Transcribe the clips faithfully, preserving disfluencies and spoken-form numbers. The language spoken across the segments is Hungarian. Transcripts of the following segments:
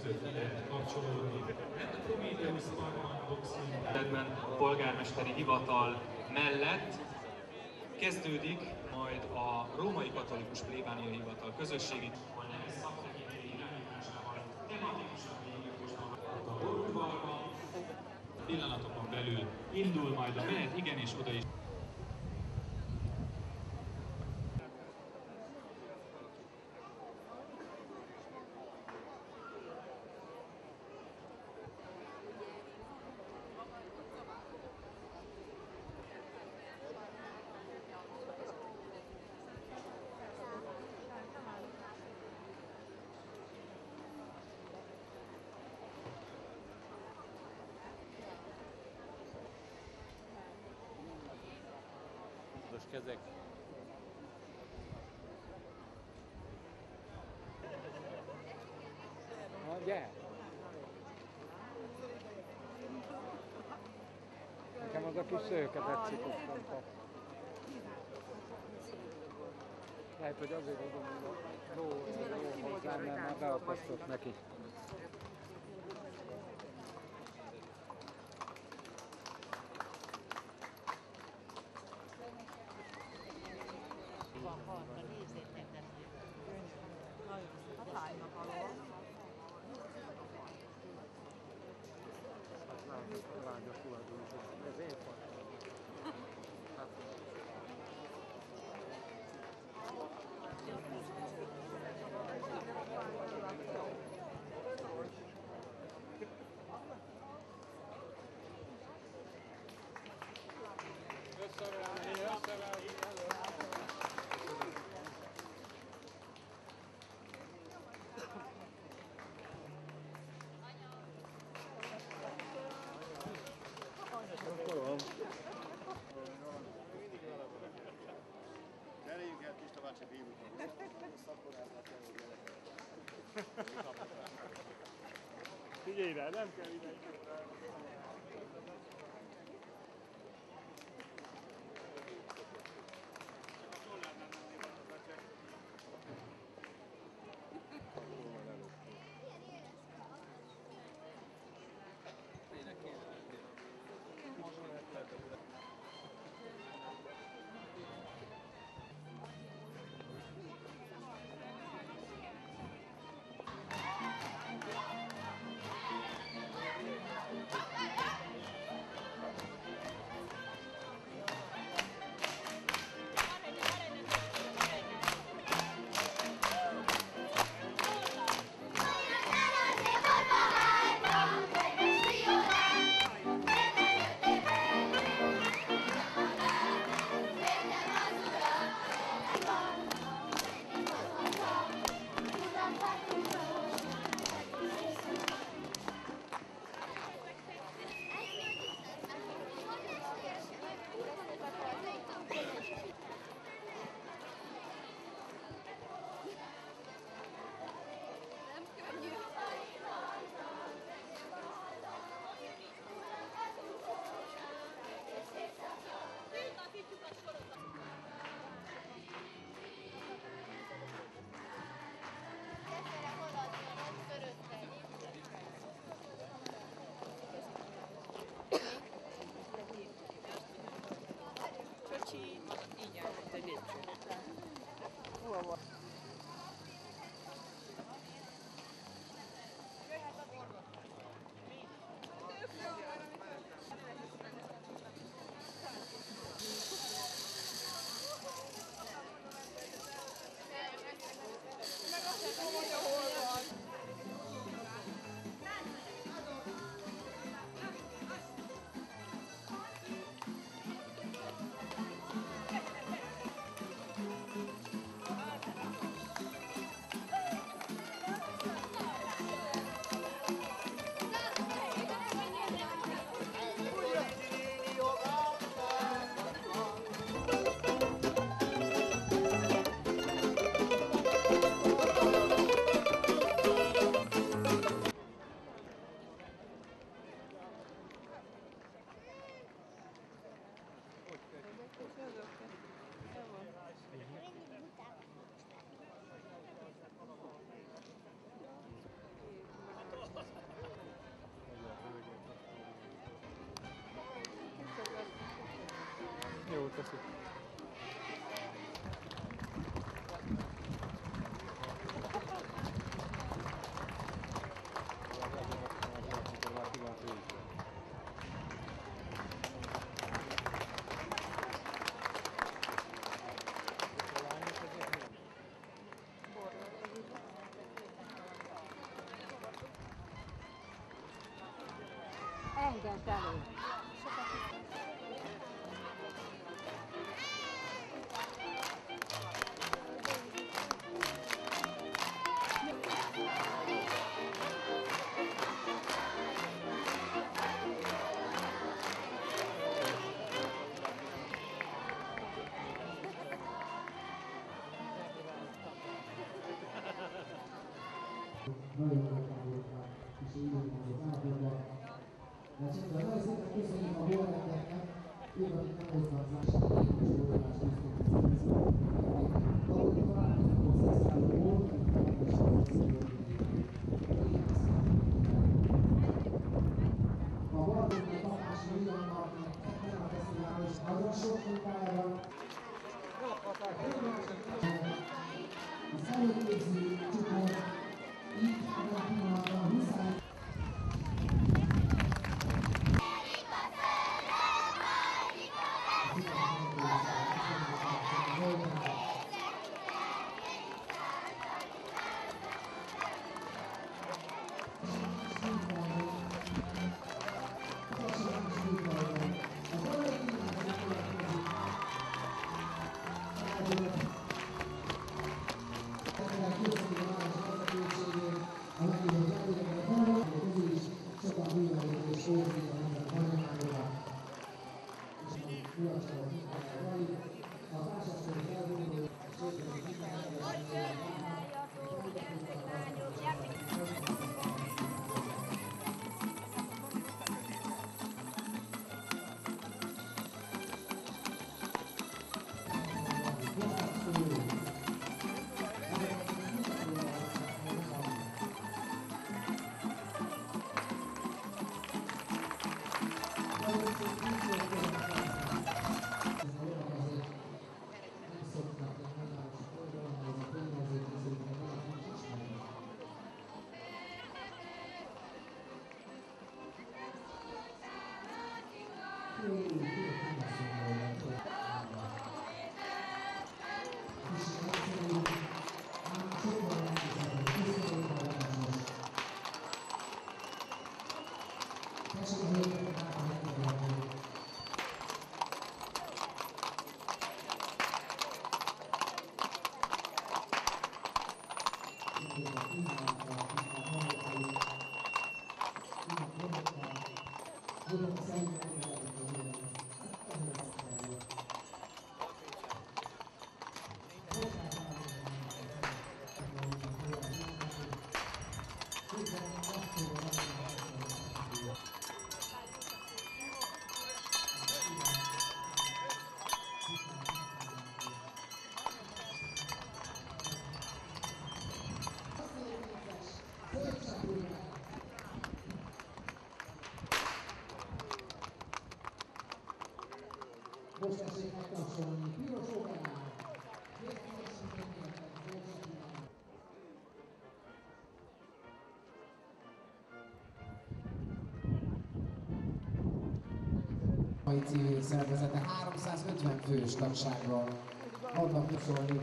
eszköz lehet kapcsolódni. A Prometheus Parkban Boxing polgármesteri hivatal mellett kezdődik majd a római katolikus plébánia hivatal közösségi szaktekintélyi irányításával tematikusan végigmostan a borútvalban. Pillanatokon belül indul majd a menet, igen, és oda is. Kezek. Na, gyere! Nekem az a kis szőke tetszik ott. Lehet, hogy azért adom, hogy a ló, ló hozzám, mert már beakasztott neki. Van partra, nézzétek ezt. Nagyon szép. A tájnak alól. Hát lágyos, lágyos tulajdonos. Ez én partra. Összevenni, összevenni. Cseréljünk el Pista bácsi bírunk. Szakorázat elő. Figyelj rá, nem kell ide. Hey! Most elő. Nagyon megtávolítva és időpontot átadva. De csak nagyon szépen köszönjük a hollandeknek, ők, akik nem hoznak másik és óriás biztonságot. Ahogy találkozunk a szexállóból, és a a Bardóknak Tamási Ugyannak ebben a fesztiválon is nagyon sok munkája van. Az előképző csoport így ebben a pillanatban Huszár most tessék megtapsolni, piros óvánál! A civil szervezete háromszázötven fős tagsággal adnak tapsolni,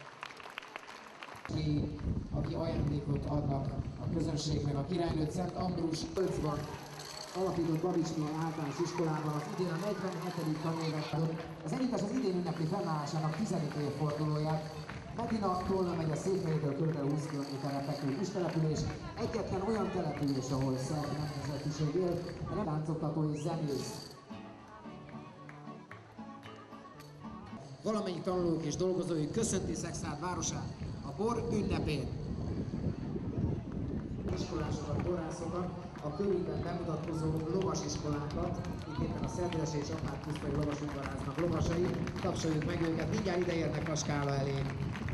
ki, aki ajándékot adnak a közönségnek, a királynő Szent Ambrus Ölcban alapított Babics Mihály általános iskolában az idén a negyvenhetedik tanévet adott. Az Editas az idén ünnepli fennállásának tizedik évfordulóját. Medina Tolna megye Székelytől körülbelül húsz kilométerre fekvő kistelepülés, egyetlen olyan település, ahol szerb nemzetiség él, a nem táncoktató és zenész. Valamennyi tanulók és dolgozói köszönti Szekszárd városát a bor ünnepén. Iskolásokat, borrászokat, a körülben bemutatkozó lovasiskolákat, itt éppen a Szerdéles és Apát Pusztai lovasudvaráznak lovasai, tapsoljuk meg őket, mindjárt ide érnek a skála elé.